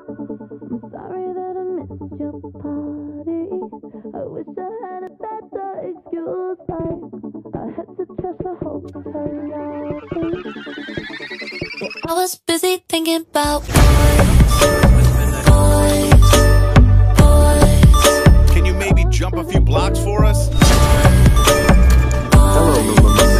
I'm sorry that I missed your party. I wish I had a better excuse. I had to trust the hope of her love. I was busy thinking about boys. Can you maybe jump a few blocks for us? Hello,